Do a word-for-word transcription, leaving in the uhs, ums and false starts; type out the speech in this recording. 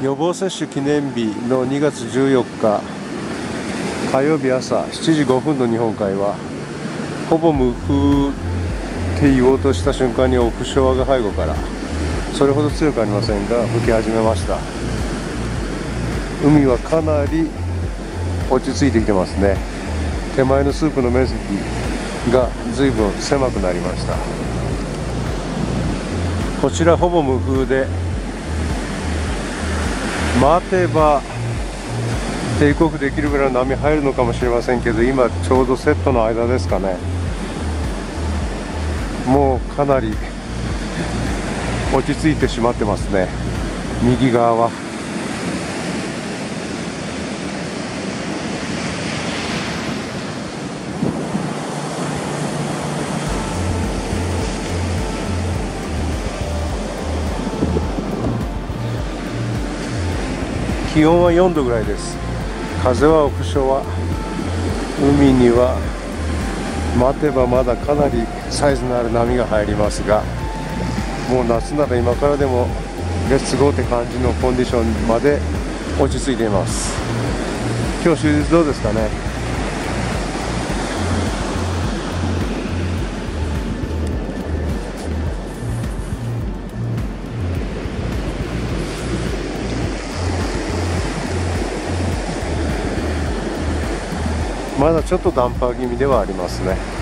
予防接種記念日のにがつじゅうよっか火曜日朝しちじごふんの日本海はほぼ無風って言おうとした瞬間にオフショアが背後からそれほど強くありませんが吹き始めました。海はかなり落ち着いてきてますね。手前のスープの面積が随分狭くなりました。こちらほぼ無風で待てばテイクオフできるぐらいの波入るのかもしれませんけど、今ちょうどセットの間ですかね。もうかなり落ち着いてしまってますね、右側は。気温はよんどぐらいです。風はオフショア、海には待てばまだかなりサイズのある波が入りますが、もう夏なら今からでもレッツゴーって感じのコンディションまで落ち着いています。今日終日どうですかね。まだちょっとダンパー気味ではありますね。